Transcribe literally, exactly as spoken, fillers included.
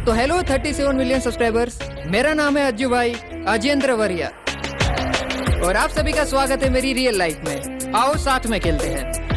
तो हेलो सैंतीस million subscribers, मेरा नाम है अज्जू भाई अजेंद्र वरिया और आप सभी का स्वागत है मेरी रियल लाइफ में। आओ साथ में खेलते हैं।